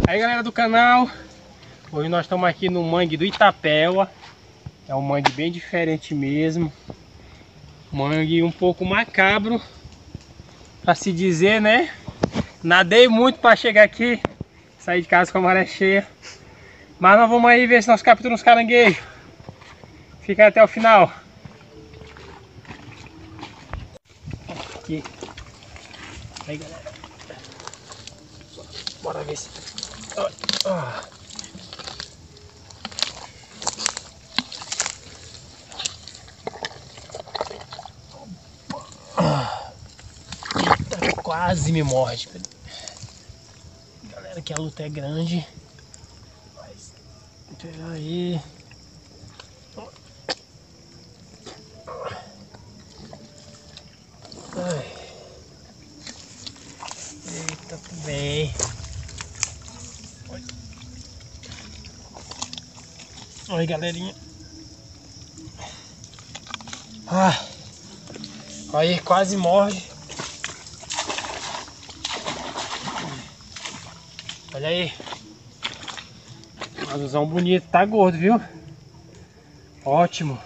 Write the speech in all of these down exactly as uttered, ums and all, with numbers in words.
Aí galera do canal, hoje nós estamos aqui no mangue do Itapéua. É um mangue bem diferente mesmo. Mangue um pouco macabro, pra se dizer, né? Nadei muito para chegar aqui, sair de casa com a maré cheia. Mas nós vamos aí ver se nós capturamos uns caranguejos. Fica até o final. Aqui. Aí galera, bora ver se... Oh, oh. Eita, quase me morde. Galera, que a luta é grande. Mas, pera aí. Ai. Eita, bem. Olha, galerinha. Ah, aí, quase morde. Olha aí. Azulzão bonito, tá gordo, viu? Ótimo.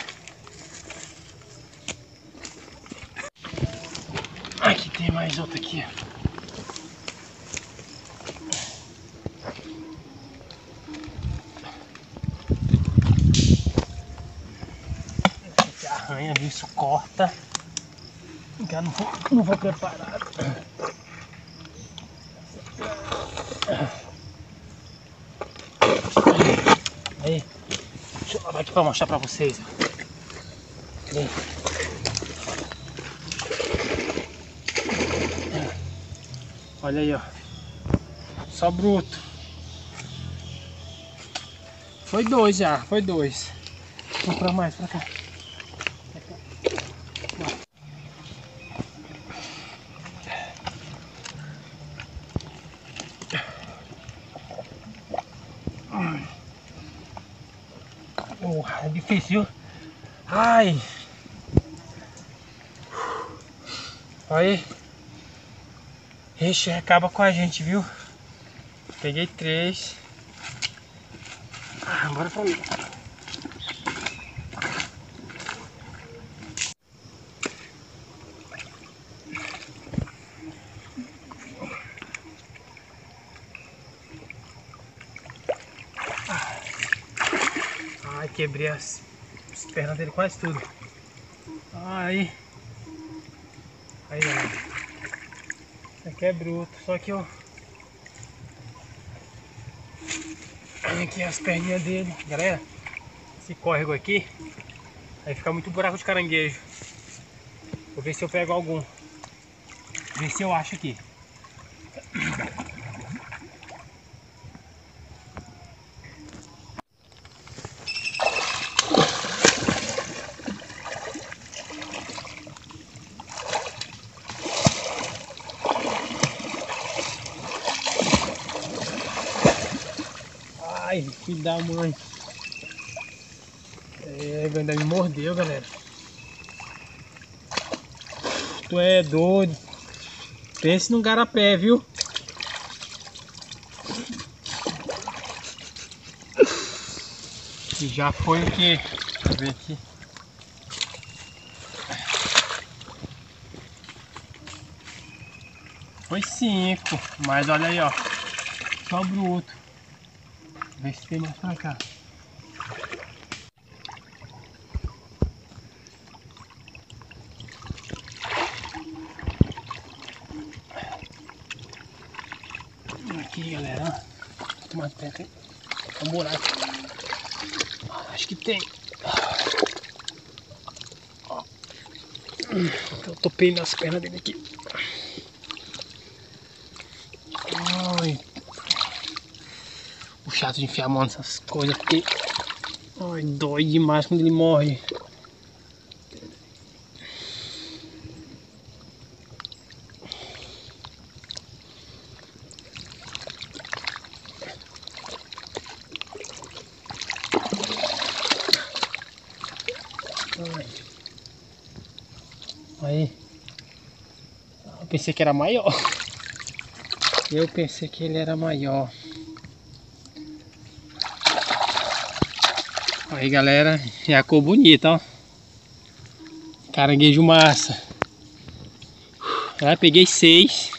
Aqui tem mais outro aqui. Esse arranha, viu? Isso corta. Já não vou, não vou preparado. Aí, deixa eu lavar aqui pra mostrar pra vocês. Aí. Olha aí, ó. Só bruto. Foi dois já, foi dois. Vou comprar mais pra cá. Oh, é difícil. Ai. Aí. Ixi, acaba com a gente, viu? Peguei três. Ah, bora pra mim. Ai, quebrei as, as pernas dele quase tudo. Aí. Aí, ó. Isso aqui é bruto, só que eu... Aqui as perninhas dele. Galera, esse córrego aqui, aí fica muito buraco de caranguejo. Vou ver se eu pego algum. Ver se eu acho aqui. Ai, filho da mãe. É, ainda me mordeu, galera. Tu é doido. Pense num garapé, viu? E já foi o quê? Deixa eu ver aqui. Foi cinco. Mas olha aí, ó. Só bruto. Vê se tem mais pra cá. Aqui, galera. Uma pedra. Um buraco. Acho que tem. Eu topei nas pernas dele aqui. Ai. O chato de enfiar a mão nessas coisas aqui. Ai, dói demais quando ele morre. Ai. Aí. Eu pensei que era maior. Eu pensei que ele era maior. Aí galera, já ficou bonito, ó. Caranguejo massa. Já peguei seis.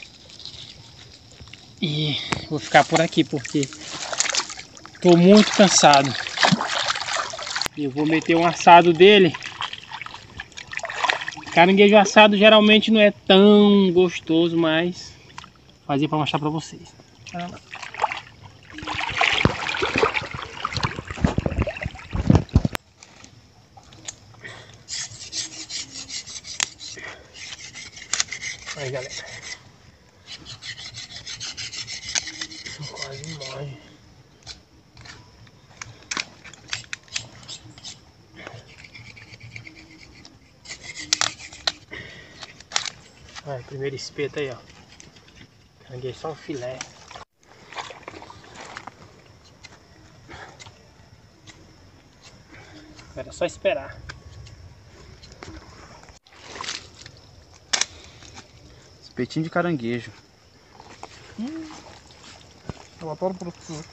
E vou ficar por aqui porque tô muito cansado. Eu vou meter um assado dele. Caranguejo assado geralmente não é tão gostoso, mas vou fazer para mostrar para vocês. Aí galera, quase morre. Olha, primeiro espeto aí, ó. Caranguejo só um filé. Era só esperar. Espetinho de caranguejo. Hum. Eu adoro produto.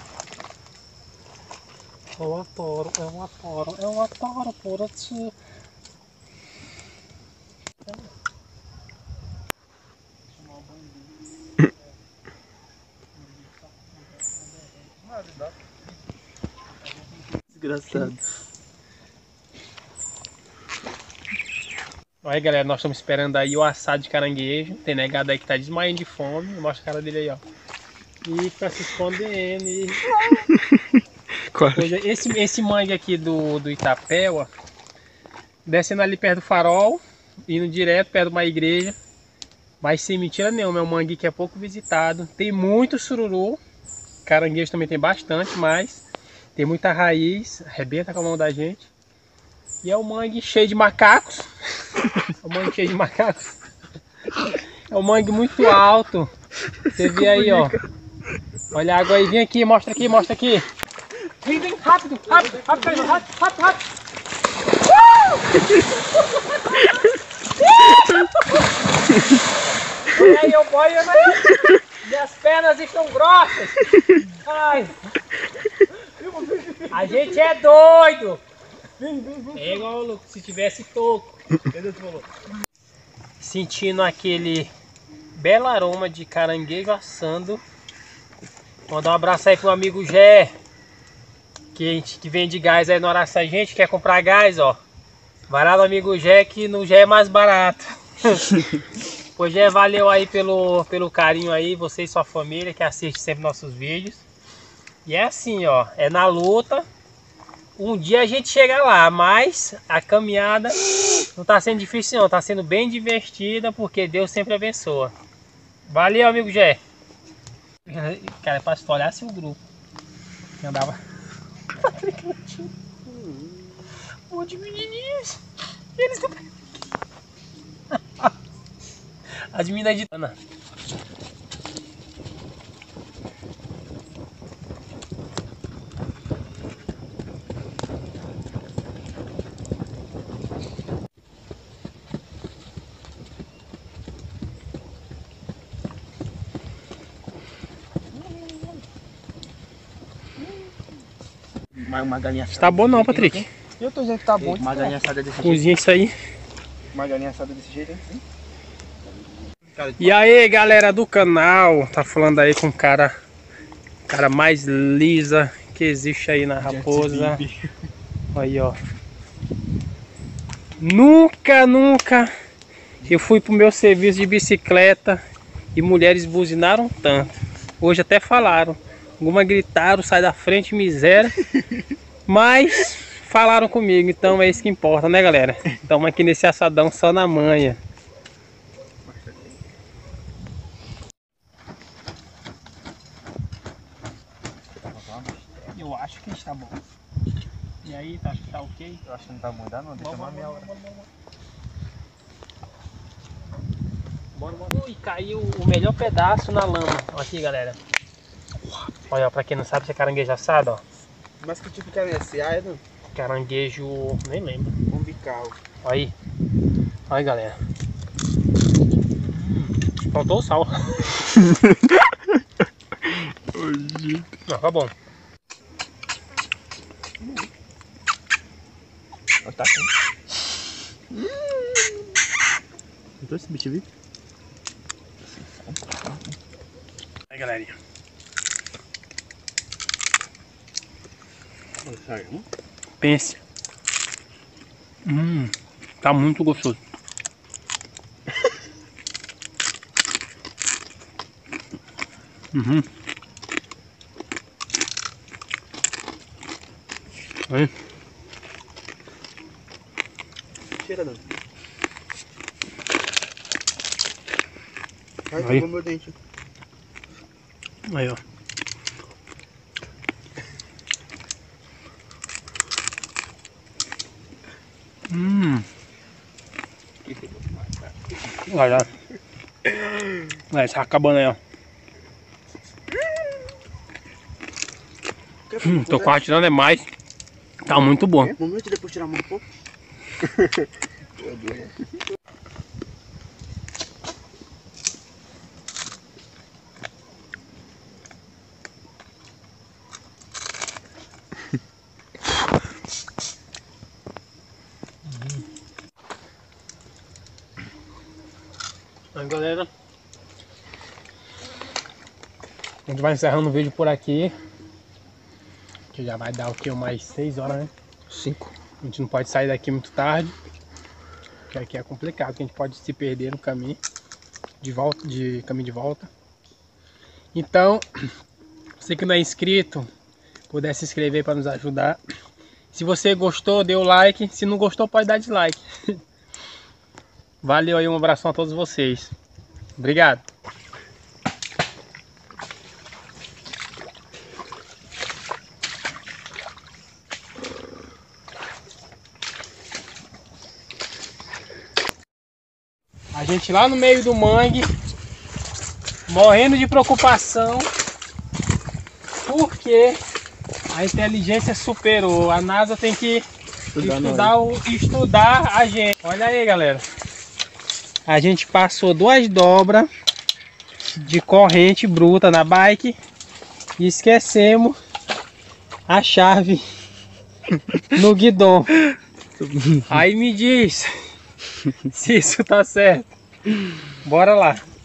Eu adoro, eu adoro, eu adoro produto. Desgraçado. Aí galera, nós estamos esperando aí o assado de caranguejo. Tem negado aí que tá desmaiando de fome. Mostra a cara dele aí, ó. E fica se escondendo. E... Coisa, esse, esse mangue aqui do, do Itapéua, descendo ali perto do farol, indo direto perto de uma igreja. Mas sem mentira nenhuma, é um mangue que é pouco visitado. Tem muito sururu. Caranguejo também tem bastante, mas tem muita raiz, arrebenta com a mão da gente. E é um mangue cheio de macacos. É um mangue cheio de macacos. É um mangue muito alto. Você vê aí, ó. Olha a água aí, vem aqui, mostra aqui, mostra aqui. Vem, vem, rápido, rápido, rápido, rápido, rápido, rápido. Olha aí, eu boiando aí. Minhas pernas estão grossas. Ai. A gente é doido. É igual se tivesse toco. Sentindo aquele belo aroma de caranguejo assando. Mandar um abraço aí pro amigo Gé, que, que vende gás aí no Araçá. Gente, quer comprar gás, ó, vai lá no amigo Gé, que no Gé é mais barato. Pois Gé, valeu aí pelo, pelo carinho aí, você e sua família que assiste sempre nossos vídeos. E é assim, ó, é na luta. Um dia a gente chega lá, mas a caminhada não tá sendo difícil não, tá sendo bem divertida, porque Deus sempre abençoa. Valeu, amigo Gé. Cara, é pra tu olhar assim o grupo. Eu andava. Um monte de menininhos. Eles também. As meninas de Ana. Uma, uma galinha assada. Tá bom não, Patrick? Eu tô dizendo que tá bom. Uma galinha assada desse jeito. Cozinha isso aí. Uma galinha assada desse jeito, hein? E aí, galera do canal, tá falando aí com o cara, cara mais lisa que existe aí na Raposa. Aí, ó. Nunca, nunca eu fui pro meu serviço de bicicleta e mulheres buzinaram tanto. Hoje até falaram. Alguma gritaram, sai da frente, miséria. Mas falaram comigo, então é isso que importa, né, galera? Estamos aqui nesse assadão só na manha. Eu acho que está bom. E aí, tá, acho que tá ok? Eu acho que não tá bom, dá não, deixa uma meia hora. Bora, bora. Ui, caiu o melhor pedaço na lama. Olha aqui, galera. Olha, ó, pra quem não sabe, isso é caranguejo assado, ó. Mas que tipo de caranguejo? É, não? Caranguejo, nem lembro. Umbical. Olha aí. Olha aí, galera. Faltou o sal. Não, tá bom. Tá. Então esse bicho viu? Aí, galerinha. Pense. Hum, tá muito gostoso. Uhum. Aí. Cheira, Dano. Ai, Aí. pegou meu dente. Aí, ó. Hum. Olha. Vai, tá acabando aí, ó. Hum, tô quase tirando é mais. Tá muito bom. Um momento depois tirar a mão um pouco. Aí, galera, a gente vai encerrando o vídeo por aqui, que já vai dar o que, mais seis horas, né? Cinco. A gente não pode sair daqui muito tarde, porque aqui é complicado, que a gente pode se perder no caminho de volta, de caminho de volta. Então, você que não é inscrito, puder se inscrever para nos ajudar. Se você gostou, dê o like. Se não gostou, pode dar dislike. Valeu aí, um abração a todos vocês. Obrigado. A gente lá no meio do mangue, morrendo de preocupação, porque a inteligência superou. A NASA tem que Estudar estudar, o, estudar a gente. Olha aí, galera. A gente passou duas dobras de corrente bruta na bike e esquecemos a chave no guidão. Aí me diz se isso tá certo. Bora lá.